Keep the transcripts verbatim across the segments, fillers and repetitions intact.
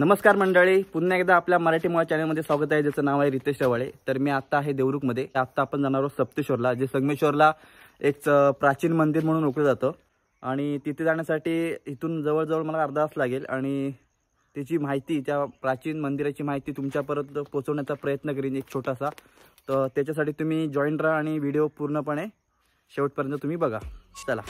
नमस्कार मंडळी, पुन्हा एकदा आपल्या मराठी मुळा चॅनलमध्ये स्वागत आहे, ज्याचं नाव आहे रितेश शेवाळे। तर मी आता आहे देवरुखमध्ये। आता आपण जाणार आहोत सप्तेश्वरला, जे संगमेश्वरला एक प्राचीन मंदिर म्हणून ओळखलं जातं। आणि तिथे जाण्यासाठी इथून जवळजवळ मला अर्धा तास लागेल आणि त्याची माहिती, त्या प्राचीन मंदिराची माहिती तुमच्यापर्यंत पोहोचवण्याचा प्रयत्न करीन एक छोटासा। तर त्याच्यासाठी तुम्ही जॉईन राहा आणि व्हिडिओ पूर्णपणे शेवटपर्यंत तुम्ही बघा। चला।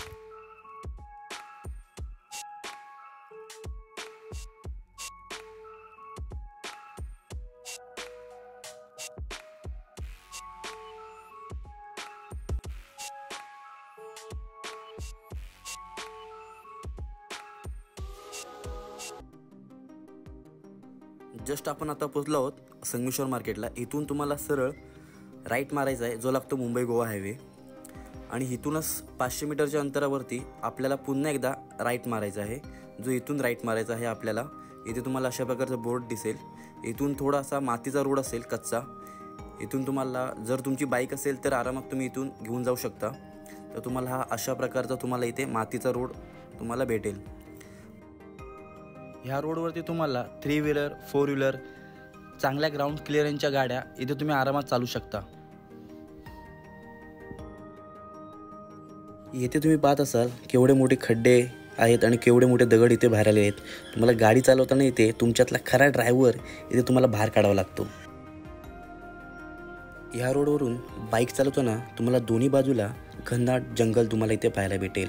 जस्ट आपण आता पोहोचलो आहोत संगमेश्वर मार्केटला। इथून तुम्हाला सरळ राईट मारायचा आहे, जो लागतो मुंबई गोवा हायवे। आणि इथूनच पाचशे मीटरच्या अंतरावरती आपल्याला पुन्हा एकदा राईट मारायचा आहे, जो इथून राईट मारायचा आहे आपल्याला। इथे तुम्हाला अशा प्रकारचं बोर्ड दिसेल। इथून थोडासा मातीचा रोड असेल कच्चा। इथून तुम्हाला जर तुमची बाईक असेल तर आरामात तुम्ही इथून घेऊन जाऊ शकता। तर तुम्हाला हा अशा प्रकारचा तुम्हाला इथे मातीचा रोड तुम्हाला भेटेल। ह्या रोडवरती तुम्हाला थ्री व्हीलर, फोर व्हीलर, चांगल्या ग्राउंड क्लिअरन्सच्या गाड्या इथे तुम्ही आरामात चालू शकता। येथे तुम्ही पाहत असाल केवढे मोठे खड्डे आहेत आणि केवढे मोठे दगड इथे बाहेर आले आहेत। तुम्हाला गाडी चालवताना इथे तुमच्यातला खरा ड्रायव्हर इथे तुम्हाला बाहेर काढावा लागतो। ह्या रोडवरून बाईक चालवताना तुम्हाला दोन्ही बाजूला घनदाट जंगल तुम्हाला इथे पाहायला भेटेल।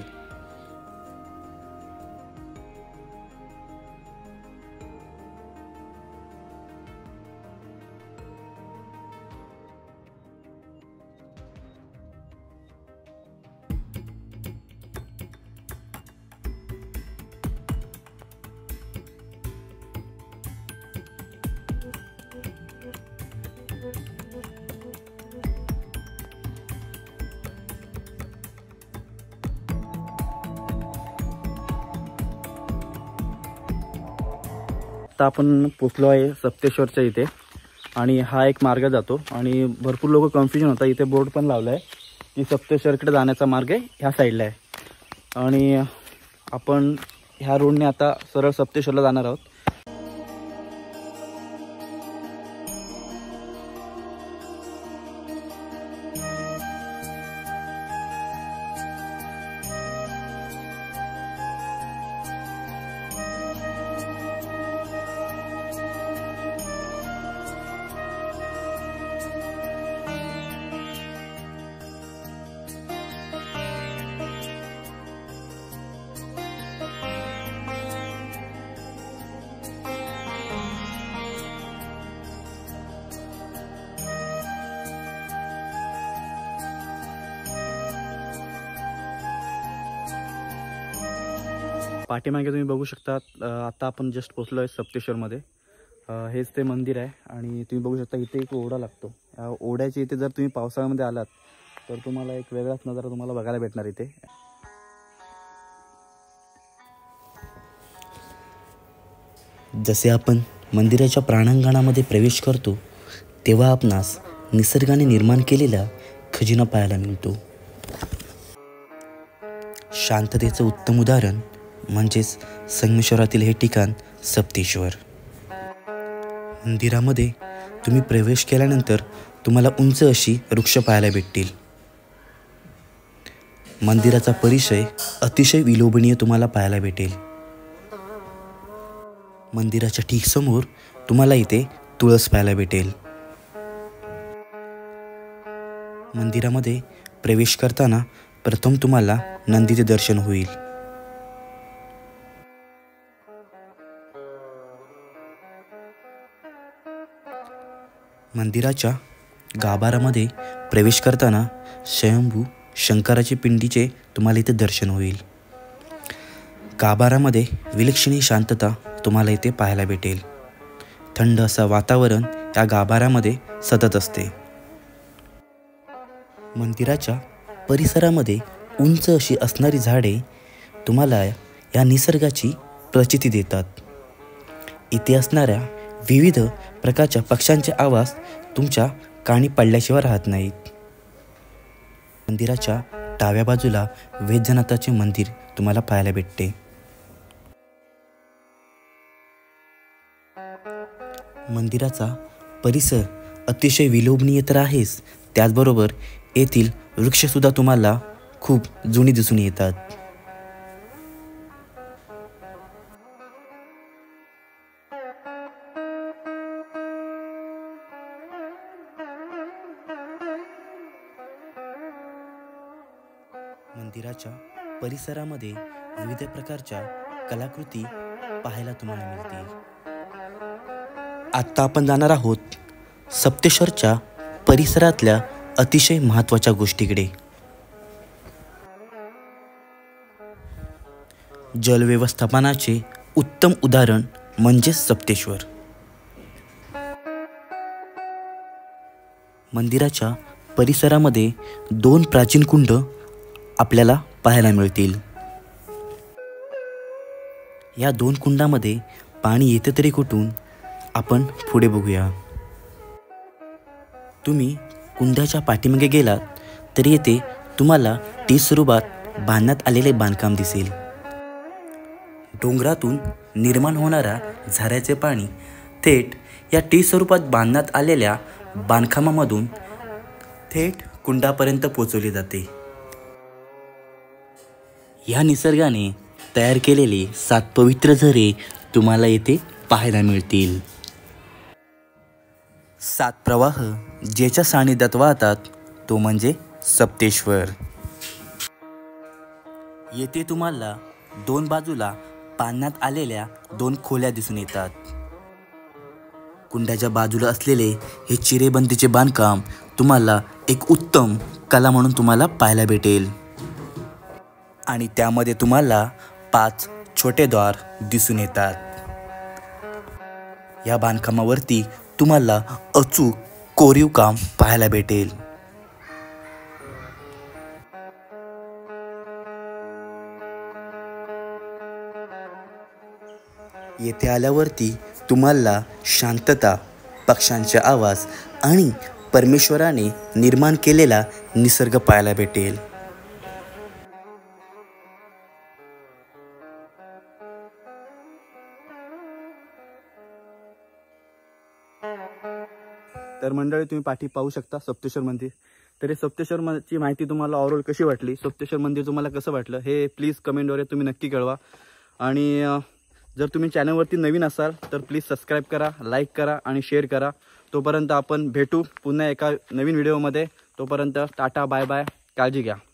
आता आपण पोचलो आहे सप्तेश्वरच्या इथे आणि हा एक मार्ग जातो आणि भरपूर लोक कन्फ्युजन होतात। इथे बोर्ड पण लावला आहे की सप्तेश्वरकडे जाण्याचा मार्ग आहे ह्या साईडला आहे आणि आपण ह्या रोडने आता सरळ सप्तेश्वरला जाणार आहोत। पाठीमागे तुम्ही बघू शकता, आता आपण जस्ट पोहोचलो आहे सप्तेश्वरमध्ये। हेच ते मंदिर आहे आणि तुम्ही बघू शकता इथे एक ओढा लागतो। या ओढ्याच्या इथे जर तुम्ही पावसाळ्यामध्ये आलात तर तुम्हाला एक वेगळाच नजारा तुम्हाला बघायला भेटणार इथे। जसे आपण मंदिराच्या प्रांगणामध्ये प्रवेश करतो तेव्हा आपणास निसर्गाने निर्माण केलेला खजिना पाहायला मिळतो। शांततेचं उत्तम उदाहरण म्हणजेच संगमेश्वरातील हे ठिकाण सप्तेश्वर। मंदिरामध्ये तुम्ही प्रवेश केल्यानंतर तुम्हाला उंच अशी वृक्ष पाहायला भेटतील। मंदिराचा परिसर अतिशय विलोभनीय तुम्हाला पाहायला भेटेल। मंदिराच्या ठीक समोर तुम्हाला इथे तुळस पाहायला भेटेल। मंदिरामध्ये प्रवेश करताना प्रथम तुम्हाला नंदीचे दर्शन होईल। मंदिराच्या गाभाऱ्यामध्ये प्रवेश करताना स्वयंभू शंकराची पिंडीचे तुम्हाला इथे दर्शन होईल। गाभाऱ्यामध्ये विलक्षण शांतता तुम्हाला इथे पाहायला भेटेल। थंड असं वातावरण या गाभाऱ्यामध्ये सतत असते। मंदिराच्या परिसरामध्ये उंच अशी असणारी झाडे तुम्हाला या निसर्गाची प्रचिती देतात। इथे असणाऱ्या विविध प्रकारच्या पक्ष्यांचे आवाज तुमच्या कानी पडल्याशिवाय राहत नाहीत। मंदिराच्या डाव्या बाजूला वैद्यनाथाचे मंदिर तुम्हाला पाहायला भेटते। मंदिराचा परिसर अतिशय विलोभनीय तर आहेच, त्याचबरोबर येथील वृक्षसुद्धा तुम्हाला खूप जुनी दिसून येतात. मंदिराच्या परिसरामध्ये विविध प्रकारच्या कलाकृती पाहायला तुम्हाला मिळतील. आत्ता आपण जाणार आहोत सप्तेश्वरच्या परिसरातल्या अतिशय महत्त्वाच्या गोष्टीकडे. जलव्यवस्थापनाचे उत्तम उदाहरण म्हणजे सप्तेश्वर. मंदिराच्या परिसरामध्ये दोन प्राचीन कुंड आपल्याला पाहायला मिळतील. या दोन कुंडामध्ये पाणी येते तरी कुठून, आपण पुढे बघूया. तुम्ही कुंडाच्या पाठीमागे गेलात तरी येथे तुम्हाला टी स्वरूपात बांधण्यात आलेले बांधकाम दिसेल. डोंगरातून निर्माण होणारा झऱ्याचे पाणी थेट या टी स्वरूपात बांधण्यात आलेल्या बांधकामामधून थेट कुंडापर्यंत पोचवले जाते. या निसर्गाने तयार केलेले सात पवित्र झरे तुम्हाला येथे पाहायला मिळतील. सात प्रवाह ज्याच्या सानिध्यात वाहतात तो म्हणजे सप्तेश्वर. येथे तुम्हाला दोन बाजूला बांधण्यात आलेल्या दोन खोल्या दिसून येतात. कुंडाच्या बाजूला असलेले हे चिरेबंदीचे बांधकाम तुम्हाला एक उत्तम कला म्हणून तुम्हाला पाहायला भेटेल. आणि त्यामध्ये तुम्हाला पाच छोटे द्वार दिसून येतात. या बांधकामावरती तुम्हाला अचूक कोरीव काम पाहायला भेटेल. येथे आल्यावरती तुम्हाला शांतता, पक्ष्यांचे आवाज आणि परमेश्वराने निर्माण केलेला निसर्ग पाहायला भेटेल. तर मंडळी, तुम्ही पाठी पाहू शकता सप्तेश्वर मंदिर. तर हे सप्तेश्वरची माहिती तुम्हाला ओव्हरऑल कशी वाटली, सप्तेश्वर मंदिर तुम्हाला कसं वाटलं हे प्लीज कमेंटद्वारे तुम्ही नक्की कळवा. आणि जर तुम्ही चॅनलवरती नवीन असाल तर प्लीज सबस्क्राईब करा, लाईक करा आणि शेअर करा. तोपर्यंत आपण भेटू पुन्हा एका नवीन व्हिडिओमध्ये. तोपर्यंत टाटा, बाय बाय, काळजी घ्या.